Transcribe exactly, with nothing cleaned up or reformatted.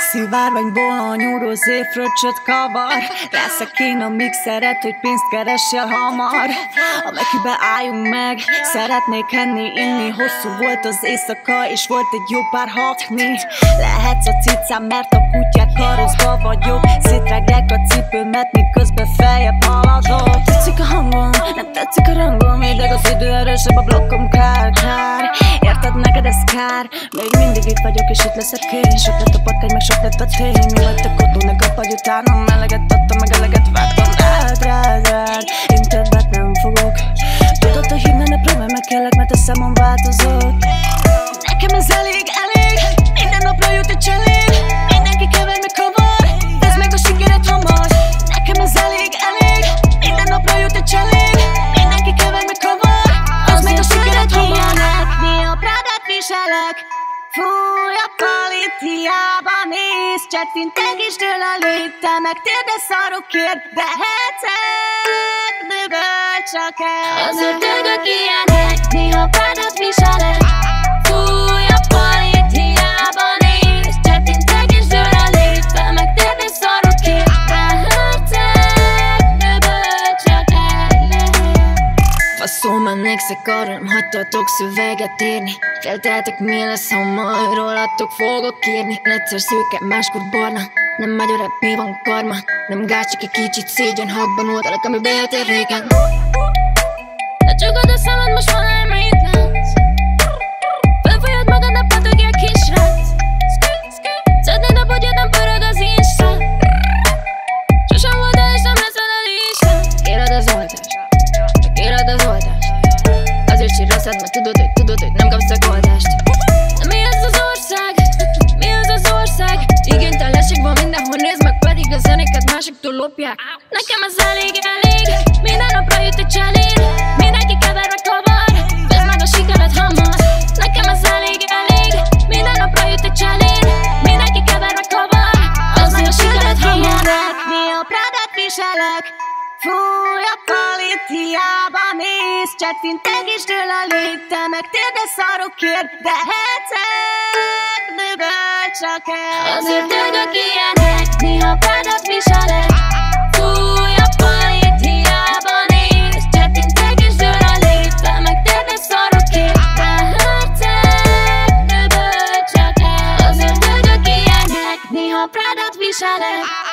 Szivárványból a nyúló zéfröccsöt kavar. Leszek én, amíg szeret, hogy pénzt keressél hamar. A Mekibe álljunk meg, szeretnék enni, inni. Hosszú volt az éjszaka, és volt egy jó pár hakni. Lehetsz a cicám, mert a kutyák karoszba vagyok. Szétrágják a cipőmet, miközben feljebb haladok. Tetszik a hangom, nem tetszik a rangom. Ideg az idő, erősebb a blokkom, kár, kár. Érted, neked ez kár? Még mindig itt vagyok, és itt leszek én. Sok lett a patkány, meg sok lett a tény. Mi vagytok otthon, ne kapadj utánam. Meleget adtam, meg eleget vágtam. Rád, rád, rád, én többet nem fogok. Tudod, hogy hívni, ne próbálj meg, kérlek, mert a számom változott. Nekem ez elég, elég. Minden napra jut egy cseléd. Mindenki kever, meg kavar. Tezd meg a sikered hamar. Nekem ez elég, elég. Minden napra jut egy cseléd. Mindenki kever, meg kavar. Tezd meg a sikered hamar. Mi a Prádát viselek. Fúj a palit, hiába néz. Csettinteg is dől a lét. Te meg térde szarokért. De hetek, dögöl csak el. Azért dögök ilyenek. Néha Prádát viselek. Fúj a palit, hiába néz. Csettinteg is dől a lét. Te meg térde szarokért. De hetek, dögöl csak el. Faszul mennékszek, arra nem hagytatok szöveget írni. Felteltek, mi lesz, ha majd rólatok fogok írni. Egyszer szőke, máskor barna. Nem megy a rap, mi van karma. Nem gáz, csak egy kicsit szégyen. Habban oldalak, ami bejöttél régen. De csukod a szemed, most van el maintenance. Felfújod magad, ne patogja kisrác. Szednéd a bogyod, nem pörög az Insta. Sosem voltál, és nem leszel a listán. Kérod az oltást, csak kérod az oltást. Azért síraszad, mert tudod, hogy tudod, hogy nem kapsz oltást. De mi ez az ország? Mi ez az ország? Igénytelenség van mindenhol, nézd meg, pedig a zenéket másoktól lopják. Nekem ez elég, elég. Minden napra jut egy cseléd. Mindenki kever, meg kavar. Tezd meg a sikered hamar. Nekem ez elég, elég. Minden napra jut egy cseléd. Mindenki kever, meg kavar. Tezd meg a sikered hamar. Mi a Prádát viselek. Fúj a palit, hiába néz. Csettinteg is dől a lét. Te meg térde szarokért. De hetek, dögöl csak el. Azért dögök ilyenek. Néha Prádát viselek. Fúj a palit, hiába néz. Csettinteg is dől a lét. Te meg térde szarokért. De hetek, dögöl csak el. Azért dögök ilyenek. Néha Prádát viselek.